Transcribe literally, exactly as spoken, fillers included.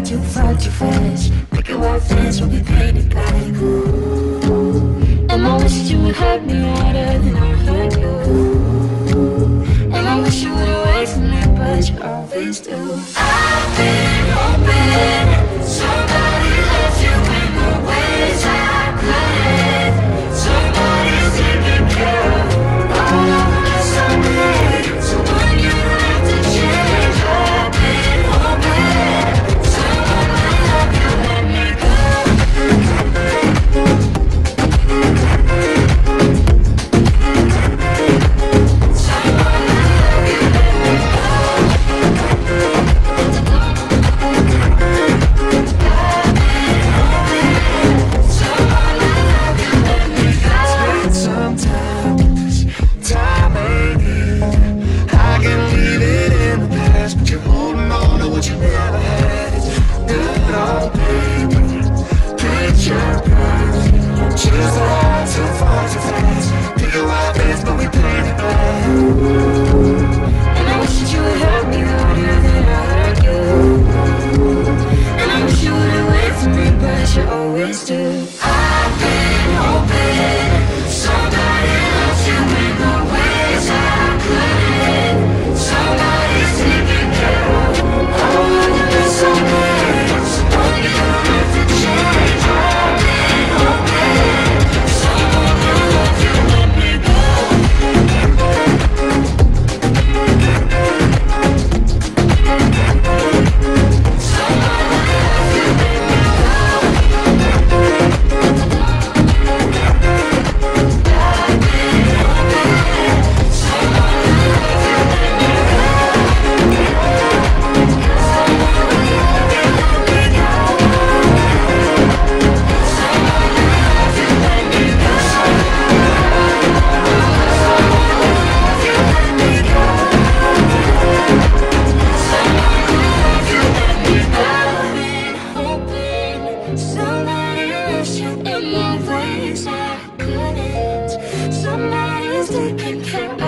too far, too fast. Picket white fence will be painted black. Ooh. And I wish you would hurt me harder than I hurt you. And I wish you would wait for me, but you always do. I've been hoping somebody loves you in the ways I couldn't. Somebody's taking care of all of my someday. Someone you don't have to change. I've been hoping someone might help you let me go. Somebody's taking care of